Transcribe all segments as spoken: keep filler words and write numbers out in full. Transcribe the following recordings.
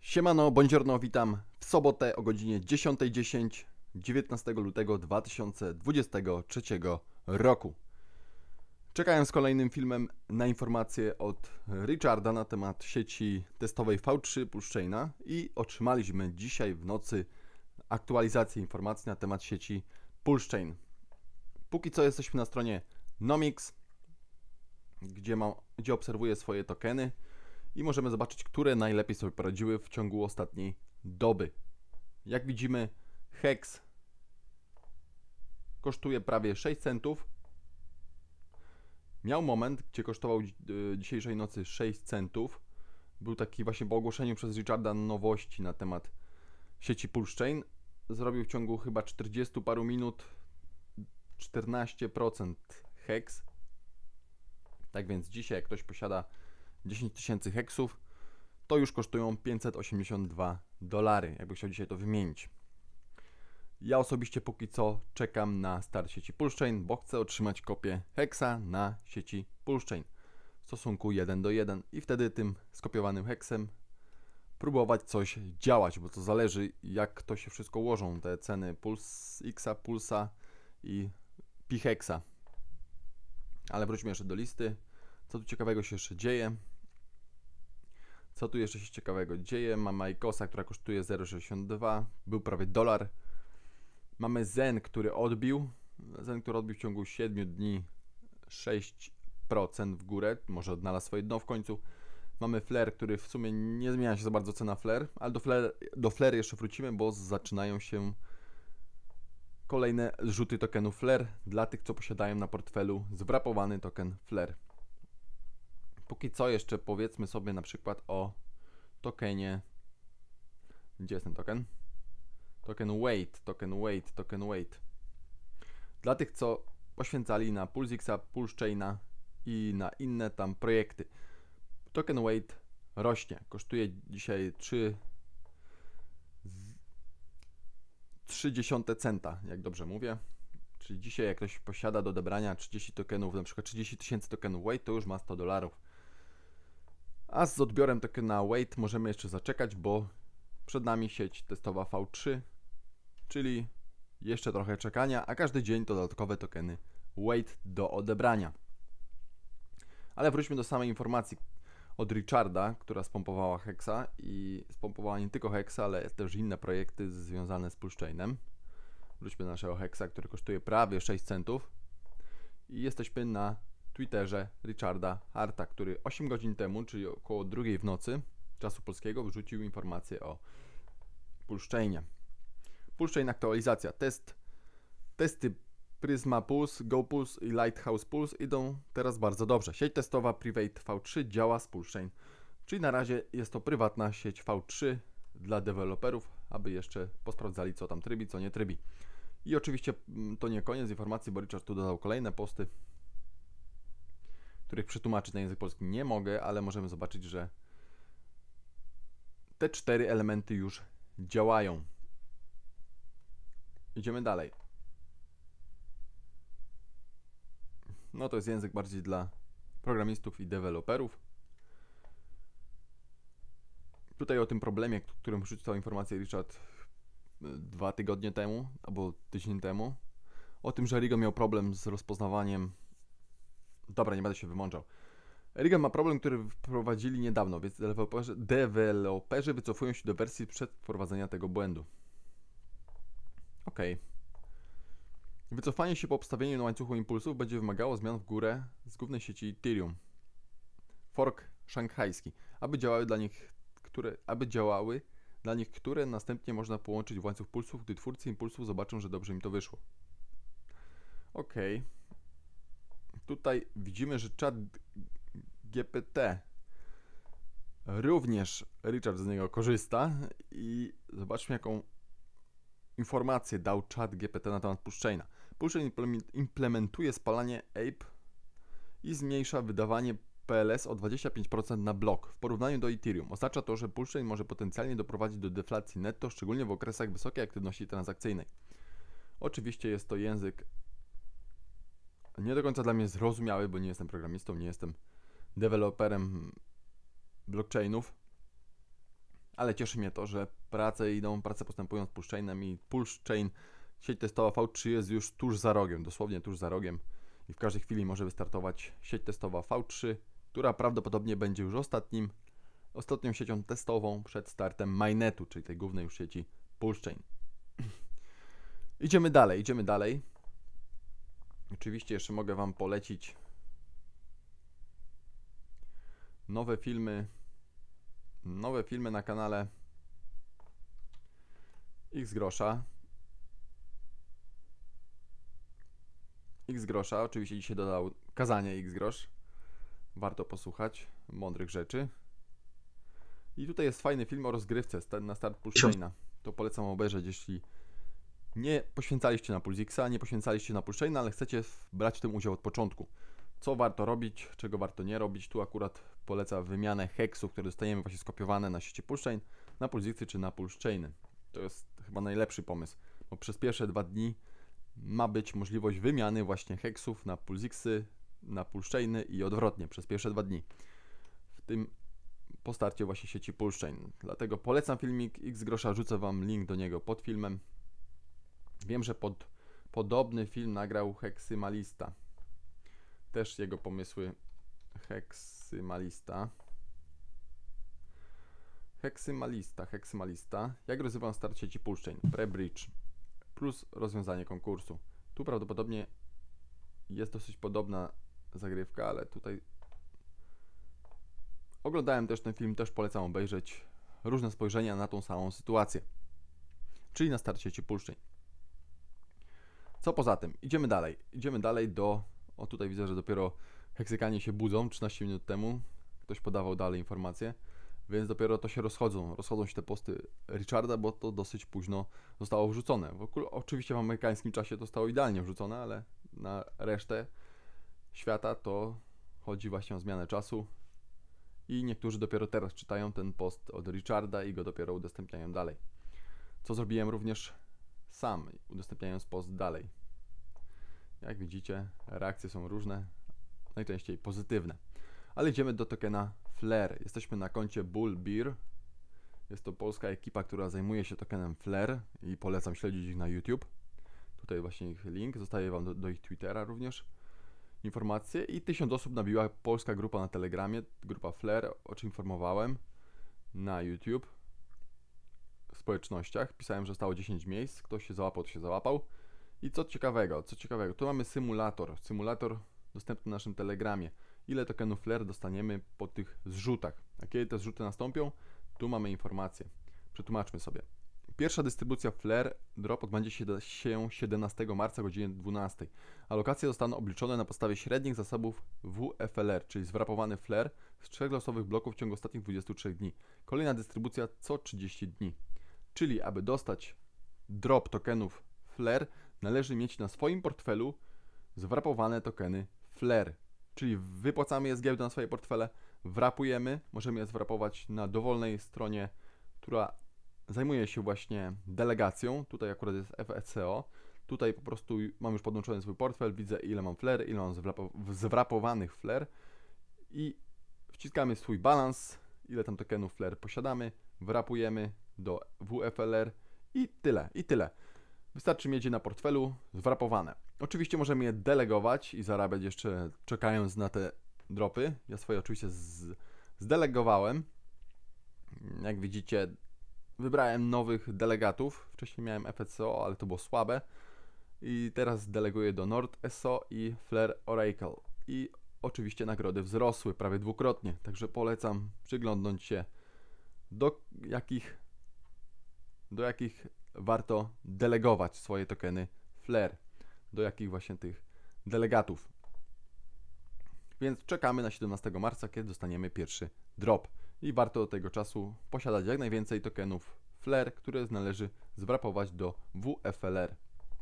Siemano, buongiorno, witam w sobotę o godzinie dziesiąta dziesięć, dziewiętnastego lutego dwa tysiące dwudziestego trzeciego roku. Czekałem z kolejnym filmem na informacje od Richarda na temat sieci testowej V trzy Pulsechaina i otrzymaliśmy dzisiaj w nocy aktualizację informacji na temat sieci Pulsechain. Póki co jesteśmy na stronie Nomics, gdzie, mam, gdzie obserwuję swoje tokeny i możemy zobaczyć, które najlepiej sobie poradziły w ciągu ostatniej doby. Jak widzimy, Hex kosztuje prawie sześć centów. Miał moment, gdzie kosztował dzisiejszej nocy sześć centów. Był taki właśnie po ogłoszeniu przez Richarda nowości na temat sieci Pulsechain. Zrobił w ciągu chyba czterdziestu paru minut czternaście procent Hex. Tak więc dzisiaj, jak ktoś posiada dziesięć tysięcy heksów, to już kosztują pięćset osiemdziesiąt dwa dolary, jakby chciał dzisiaj to wymienić. Ja osobiście póki co czekam na start sieci Pulsechain, bo chcę otrzymać kopię hexa na sieci Pulsechain w stosunku jeden do jeden i wtedy tym skopiowanym heksem próbować coś działać, bo to zależy, jak to się wszystko ułożą, te ceny PulseXa, Pulsa i PiHexa. Ale wróćmy jeszcze do listy. Co tu ciekawego się jeszcze dzieje? Co tu jeszcze się ciekawego dzieje? Mamy Icosa, która kosztuje zero przecinek sześćdziesiąt dwa, był prawie dolar. Mamy Zen, który odbił. Zen, który odbił w ciągu siedmiu dni sześć procent w górę, może odnalazł swoje dno w końcu. Mamy Flare, który w sumie nie zmienia się za bardzo cena Flare, ale do Flare, do Flare jeszcze wrócimy, bo zaczynają się kolejne rzuty tokenu Flare dla tych, co posiadają na portfelu zwrapowany token Flare. Póki co jeszcze powiedzmy sobie na przykład o tokenie. Gdzie jest ten token? Token Wait, token Wait, token Wait. Dla tych, co poświęcali na PulseXa, Pulsechaina i na inne tam projekty. Token Wait rośnie. Kosztuje dzisiaj trzy przecinek trzy centa, jak dobrze mówię. Czyli dzisiaj jak ktoś posiada do odebrania trzydzieści tokenów, na przykład trzydzieści tysięcy tokenów Wait, to już ma sto dolarów. A z odbiorem tokena Wait możemy jeszcze zaczekać, bo przed nami sieć testowa V trzy, czyli jeszcze trochę czekania, a każdy dzień to dodatkowe tokeny Wait do odebrania. Ale wróćmy do samej informacji od Richarda, która spompowała Hexa i spompowała nie tylko Hexa, ale też inne projekty związane z Pulsechainem. Wróćmy do naszego Hexa, który kosztuje prawie sześć centów i jesteśmy na Twitterze Richarda Harta, który osiem godzin temu, czyli około drugiej w nocy czasu polskiego, wrzucił informację o Pulsechainie. Pulsechain aktualizacja. Test, testy Prisma Pulse, GoPulse i Lighthouse Pulse idą teraz bardzo dobrze. Sieć testowa Private V trzy działa z Pulsechain, czyli na razie jest to prywatna sieć V trzy dla deweloperów, aby jeszcze posprawdzali, co tam trybi, co nie trybi. I oczywiście to nie koniec informacji, bo Richard tu dodał kolejne posty, których przetłumaczyć na język polski nie mogę, ale możemy zobaczyć, że te cztery elementy już działają. Idziemy dalej. No to jest język bardziej dla programistów i deweloperów. Tutaj o tym problemie, o którym wrzucił informację Richard dwa tygodnie temu, albo tydzień temu. O tym, że Rigon miał problem z rozpoznawaniem. Dobra, nie będę się wymączał. Rigon ma problem, który wprowadzili niedawno, więc deweloperzy, deweloperzy wycofują się do wersji przed wprowadzenia tego błędu. Ok. Wycofanie się po obstawieniu na łańcuchu impulsów będzie wymagało zmian w górę z głównej sieci Ethereum. Fork szanghajski, aby działały dla nich, które, aby działały dla nich, które następnie można połączyć w łańcuch pulsów, gdy twórcy impulsów zobaczą, że dobrze im to wyszło. Ok. Tutaj widzimy, że czat G P T również Richard z niego korzysta i zobaczmy, jaką informację dał czat G P T na temat Pulsechaina. Pulsechain implementuje spalanie A P E i zmniejsza wydawanie P L S o dwadzieścia pięć procent na blok w porównaniu do Ethereum. Oznacza to, że Pulsechain może potencjalnie doprowadzić do deflacji netto, szczególnie w okresach wysokiej aktywności transakcyjnej. Oczywiście jest to język nie do końca dla mnie zrozumiały, bo nie jestem programistą, nie jestem deweloperem blockchainów, ale cieszy mnie to, że prace idą, prace postępują z Pulsechainem i Pulsechain, sieć testowa V trzy jest już tuż za rogiem, dosłownie tuż za rogiem i w każdej chwili może wystartować sieć testowa V trzy, która prawdopodobnie będzie już ostatnim, ostatnią siecią testową przed startem mainnetu, czyli tej głównej już sieci Pulsechain. Idziemy dalej, idziemy dalej. Oczywiście jeszcze mogę Wam polecić nowe filmy, nowe filmy na kanale Xgrosza. Xgrosza, oczywiście dzisiaj dodał kazanie Xgrosz. Warto posłuchać mądrych rzeczy. I tutaj jest fajny film o rozgrywce na start Pulsechaina. To polecam obejrzeć, jeśli nie poświęcaliście na PulseXa, nie poświęcaliście na Pulsechaina, ale chcecie brać w tym udział od początku. Co warto robić, czego warto nie robić. Tu akurat poleca wymianę heksów, które dostajemy właśnie skopiowane na sieci Pulsechain, na PulseXy czy na Pulsechainy. To jest chyba najlepszy pomysł, bo przez pierwsze dwa dni ma być możliwość wymiany właśnie heksów na PulseXy, na Pulsechainy i odwrotnie przez pierwsze dwa dni. W tym po starcie właśnie sieci Pulsechain. Dlatego polecam filmik Xgrosza, rzucę Wam link do niego pod filmem. Wiem, że pod podobny film nagrał Heksymalista. Też jego pomysły Heksymalista. Heksymalista, Heksymalista. Jak rozwiązał start sieci Pulsechain? Pre-bridge plus rozwiązanie konkursu. Tu prawdopodobnie jest dosyć podobna zagrywka, ale tutaj oglądałem też ten film, też polecam obejrzeć różne spojrzenia na tą samą sytuację. Czyli na start sieci Pulsechain. Co poza tym? Idziemy dalej. Idziemy dalej do... O, tutaj widzę, że dopiero Heksykanie się budzą trzynaście minut temu. Ktoś podawał dalej informacje, więc dopiero to się rozchodzą. Rozchodzą się te posty Richarda, bo to dosyć późno zostało wrzucone. W ogóle, oczywiście w amerykańskim czasie to zostało idealnie wrzucone, ale na resztę świata to chodzi właśnie o zmianę czasu. I niektórzy dopiero teraz czytają ten post od Richarda i go dopiero udostępniają dalej. Co zrobiłem również sam, udostępniając post dalej. Jak widzicie, reakcje są różne, najczęściej pozytywne. Ale idziemy do tokena Flare. Jesteśmy na koncie Bullbear. Jest to polska ekipa, która zajmuje się tokenem Flare i polecam śledzić ich na YouTube. Tutaj właśnie ich link, zostaje Wam do, do ich Twittera również informacje. I tysiąc osób nabiła polska grupa na Telegramie, grupa Flare, o czym informowałem na YouTube. W społecznościach pisałem, że zostało dziesięć miejsc, ktoś się załapał, to się załapał. I co ciekawego, co ciekawego, tu mamy symulator, symulator dostępny na naszym Telegramie. Ile tokenów Flare dostaniemy po tych zrzutach, a kiedy te zrzuty nastąpią, tu mamy informację. Przetłumaczmy sobie. Pierwsza dystrybucja Flare drop odbędzie się siedemnastego marca o godzinie dwunastej. Alokacje zostaną obliczone na podstawie średnich zasobów W F L R, czyli zwrapowany Flare z trzech losowych bloków w ciągu ostatnich dwudziestu trzech dni. Kolejna dystrybucja co trzydzieści dni. Czyli aby dostać drop tokenów Flare, należy mieć na swoim portfelu zwrapowane tokeny Flare. Czyli wypłacamy je z giełdy na swoje portfele, wrapujemy, możemy je zwrapować na dowolnej stronie, która zajmuje się właśnie delegacją. Tutaj akurat jest F E C O. Tutaj po prostu mam już podłączony swój portfel, widzę ile mam Flare, ile mam zwrapowanych Flare i wciskamy swój balans, ile tam tokenów Flare posiadamy, wrapujemy do W F L R i tyle, i tyle. Wystarczy mieć je na portfelu zwrapowane. Oczywiście możemy je delegować i zarabiać jeszcze czekając na te dropy. Ja swoje oczywiście z, zdelegowałem. Jak widzicie, wybrałem nowych delegatów. Wcześniej miałem F E C O, ale to było słabe. I teraz deleguję do Nord S O i Flare Oracle. I oczywiście nagrody wzrosły prawie dwukrotnie. Także polecam przyglądnąć się do jakich, do jakich warto delegować swoje tokeny Flare. Do jakich właśnie tych delegatów. Więc czekamy na siedemnastego marca, kiedy dostaniemy pierwszy drop. I warto do tego czasu posiadać jak najwięcej tokenów Flare, które należy zwrapować do W F L R.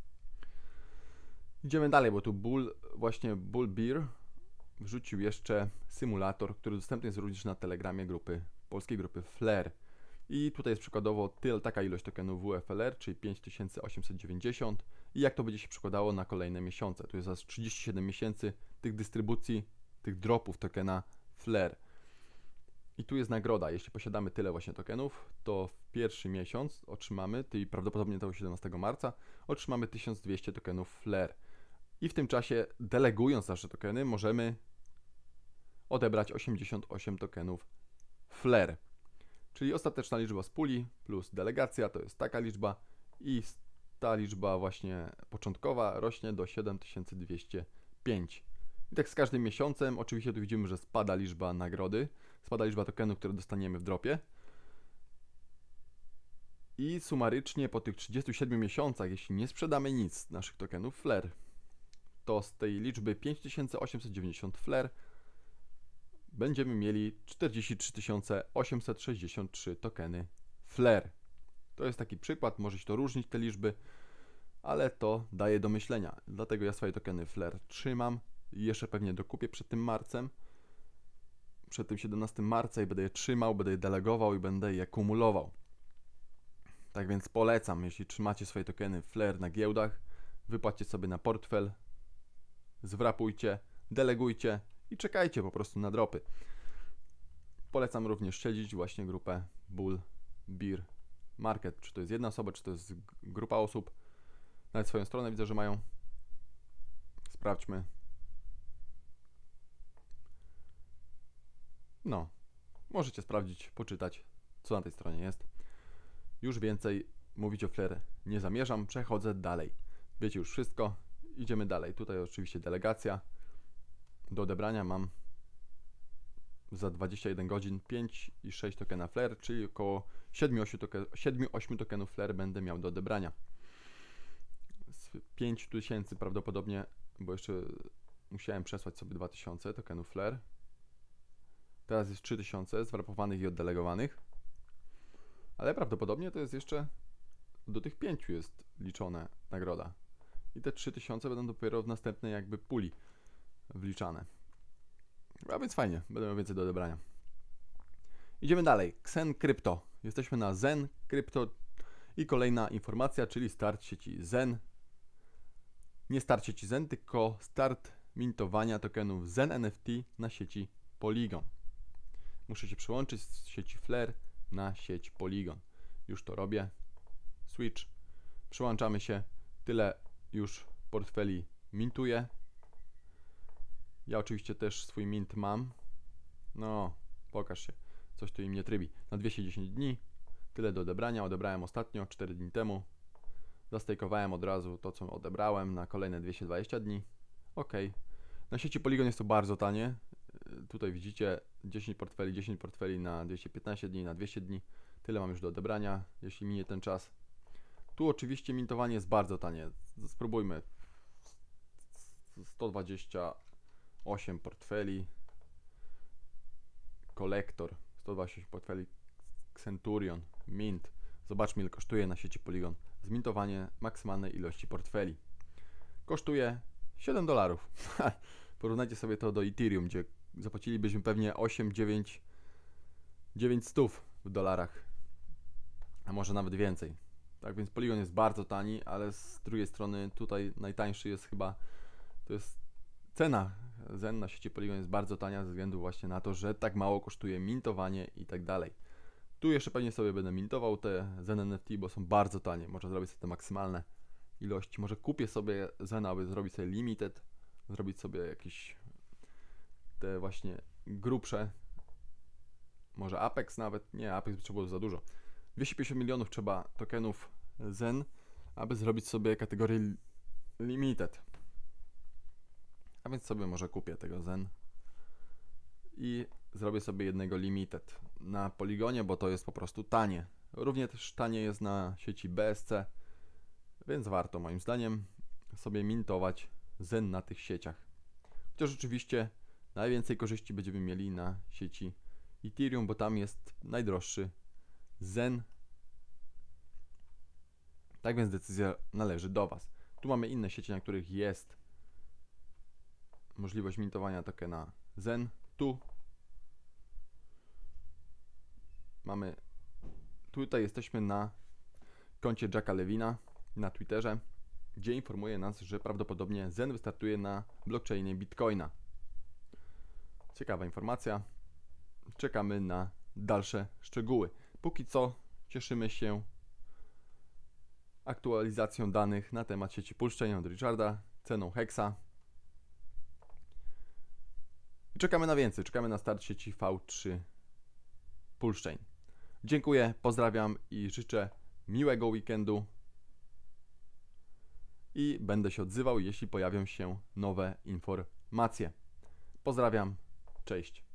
Idziemy dalej, bo tu Bull, właśnie Bullbear wrzucił jeszcze symulator, który dostępny jest również na Telegramie grupy, polskiej grupy Flare. I tutaj jest przykładowo tyle, taka ilość tokenów W F L R, czyli pięć tysięcy osiemset dziewięćdziesiąt i jak to będzie się przekładało na kolejne miesiące. Tu jest aż trzydzieści siedem miesięcy tych dystrybucji, tych dropów tokena Flare. I tu jest nagroda. Jeśli posiadamy tyle właśnie tokenów, to w pierwszy miesiąc otrzymamy, czyli prawdopodobnie to siedemnastego marca, otrzymamy tysiąc dwieście tokenów Flare. I w tym czasie, delegując nasze tokeny, możemy odebrać osiemdziesiąt osiem tokenów Flare. Czyli ostateczna liczba z puli plus delegacja to jest taka liczba i ta liczba właśnie początkowa rośnie do siedem tysięcy dwieście pięć. I tak z każdym miesiącem, oczywiście tu widzimy, że spada liczba nagrody, spada liczba tokenów, które dostaniemy w dropie. I sumarycznie po tych trzydziestu siedmiu miesiącach, jeśli nie sprzedamy nic z naszych tokenów Flare, to z tej liczby pięć tysięcy osiemset dziewięćdziesiąt Flare będziemy mieli czterdzieści trzy tysiące osiemset sześćdziesiąt trzy tokeny Flare. To jest taki przykład, może się to różnić te liczby, ale to daje do myślenia. Dlatego ja swoje tokeny Flare trzymam i jeszcze pewnie dokupię przed tym marcem, przed tym siedemnastego marca i będę je trzymał, będę je delegował i będę je kumulował. Tak więc polecam, jeśli trzymacie swoje tokeny Flare na giełdach, wypłaćcie sobie na portfel, zwrapujcie, delegujcie i czekajcie po prostu na dropy. Polecam również śledzić właśnie grupę Bull Bear Market. Czy to jest jedna osoba, czy to jest grupa osób. Nawet swoją stronę widzę, że mają. Sprawdźmy. No, możecie sprawdzić, poczytać, co na tej stronie jest. Już więcej mówić o Flare nie zamierzam, przechodzę dalej. Wiecie już wszystko, idziemy dalej. Tutaj oczywiście delegacja. Do odebrania mam za dwadzieścia jeden godzin pięć i sześć tokena Flare, czyli około siedem osiem tokenów Flare będę miał do odebrania. Z pięć tysięcy prawdopodobnie, bo jeszcze musiałem przesłać sobie dwa tysiące tokenów Flare. Teraz jest trzy tysiące zwrapowanych i oddelegowanych. Ale prawdopodobnie to jest jeszcze do tych pięciu jest liczone nagroda. I te trzy tysiące będą dopiero w następnej jakby puli wliczane. A więc fajnie, będę miał więcej do odebrania. Idziemy dalej. Xen Crypto. Jesteśmy na Zen Crypto i kolejna informacja, czyli start sieci Zen. Nie start sieci Zen, tylko start mintowania tokenów Zen N F T na sieci Polygon. Muszę się przyłączyć z sieci Flare na sieć Polygon. Już to robię. Switch. Przyłączamy się. Tyle już portfeli mintuję. Ja oczywiście też swój mint mam. No, pokaż się. Coś tu im nie trybi. Na dwieście dziesięć dni. Tyle do odebrania. Odebrałem ostatnio, cztery dni temu. Zastejkowałem od razu to, co odebrałem na kolejne dwieście dwadzieścia dni. Ok. Na sieci Polygon jest to bardzo tanie. Tutaj widzicie dziesięć portfeli, dziesięć portfeli na dwieście piętnaście dni, na dwieście dni. Tyle mam już do odebrania, jeśli minie ten czas. Tu oczywiście mintowanie jest bardzo tanie. Spróbujmy. sto dwadzieścia osiem portfeli. Kolektor. sto dwadzieścia osiem portfeli. Centurion. Mint. Zobaczmy, ile kosztuje na sieci Polygon zmintowanie maksymalnej ilości portfeli. Kosztuje siedem dolarów. Porównajcie sobie to do Ethereum, gdzie zapłacilibyśmy pewnie osiem, dziewięć, dziewięć stów w dolarach, a może nawet więcej. Tak więc Polygon jest bardzo tani, ale z drugiej strony tutaj najtańszy jest chyba, to jest cena Zen na sieci Polygon jest bardzo tania ze względu właśnie na to, że tak mało kosztuje mintowanie i tak dalej. Tu jeszcze pewnie sobie będę mintował te Zen N F T, bo są bardzo tanie. Można zrobić sobie te maksymalne ilości. Może kupię sobie Zen, aby zrobić sobie limited, zrobić sobie jakieś te właśnie grubsze. Może Apex nawet. Nie, Apex by trzeba było za dużo. dwieście pięćdziesiąt milionów trzeba tokenów Zen, aby zrobić sobie kategorię limited. A więc sobie może kupię tego Zen i zrobię sobie jednego limited na Polygonie, bo to jest po prostu tanie. Równie też tanie jest na sieci B S C, więc warto moim zdaniem sobie mintować Zen na tych sieciach. Chociaż oczywiście najwięcej korzyści będziemy mieli na sieci Ethereum, bo tam jest najdroższy Zen. Tak więc decyzja należy do Was. Tu mamy inne sieci, na których jest możliwość mintowania tokena Zen. Tu mamy, tutaj jesteśmy na koncie Jacka Levina na Twitterze, gdzie informuje nas, że prawdopodobnie Zen wystartuje na blockchainie Bitcoina. Ciekawa informacja. czekamy na dalsze szczegóły. Póki co cieszymy się aktualizacją danych na temat sieci Pulse Chain od Richarda, ceną Hexa. I czekamy na więcej, czekamy na start sieci V trzy Pulse Chain. Dziękuję, pozdrawiam i życzę miłego weekendu. I będę się odzywał, jeśli pojawią się nowe informacje. Pozdrawiam, cześć.